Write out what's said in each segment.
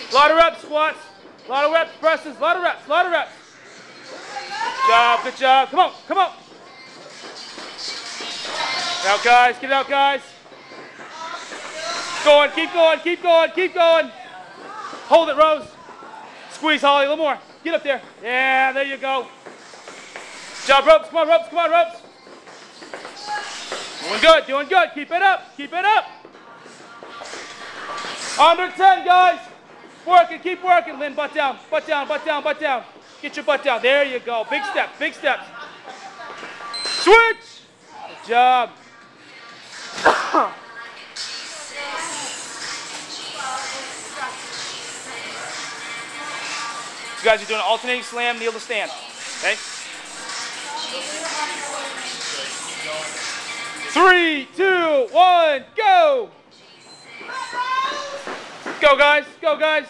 A lot of reps, squats. A lot of reps, presses. A lot of reps, a lot of reps. Good job, good job. Come on, come on. Get out, guys, get it out, guys. Going, keep going, keep going, keep going. Hold it, Rose. Squeeze, Holly, a little more. Get up there. Yeah, there you go. Good job, ropes. Come on, ropes. Come on, ropes. Doing good, doing good. Keep it up, keep it up. Under 10, guys. Working, keep working. Lynn, butt down, butt down, butt down, butt down. Get your butt down. There you go. Big steps, big steps. Switch. Good job. You guys are doing an alternating slam, kneel to stand. Okay? 3, 2, 1, go! Go, guys. Go, guys.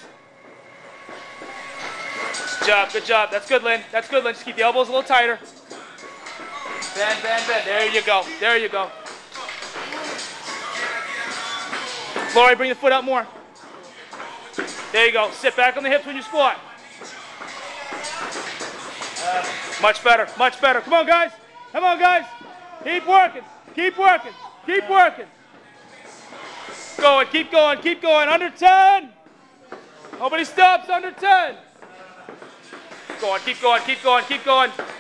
Good job. Good job. That's good, Lynn. That's good, Lynn. Just keep the elbows a little tighter. Bend, bend, bend. There you go. There you go. Lori, bring the foot out more. There you go. Sit back on the hips when you squat. Much better. Much better. Come on, guys. Come on, guys. Keep working. Keep working. Keep working. Going. Keep going. Keep going. Under 10. Nobody stops. Under 10. Keep going. Keep going. Keep going. Keep going.